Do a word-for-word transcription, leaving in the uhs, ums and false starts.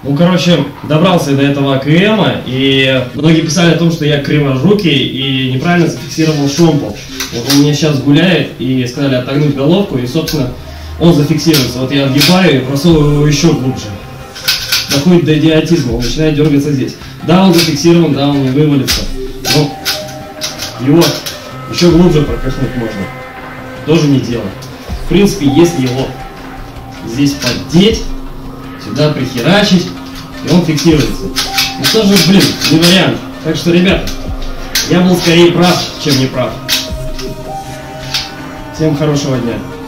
Ну, короче, добрался до этого АКМа, и многие писали о том, что я криворукий и неправильно зафиксировал шомпол. Вот он у меня сейчас гуляет, и сказали отогнуть головку, и, собственно, он зафиксируется. Вот я отгибаю и просовываю его еще глубже. Доходит до идиотизма, он начинает дергаться здесь. Да, он зафиксирован, да, он не вывалится. Но его еще глубже прокачнуть можно. Тоже не дело. В принципе, если его здесь поддеть, сюда прихерачить, и он фиксируется. Ну что же, блин, не вариант. Так что, ребята, я был скорее прав, чем не прав. Всем хорошего дня.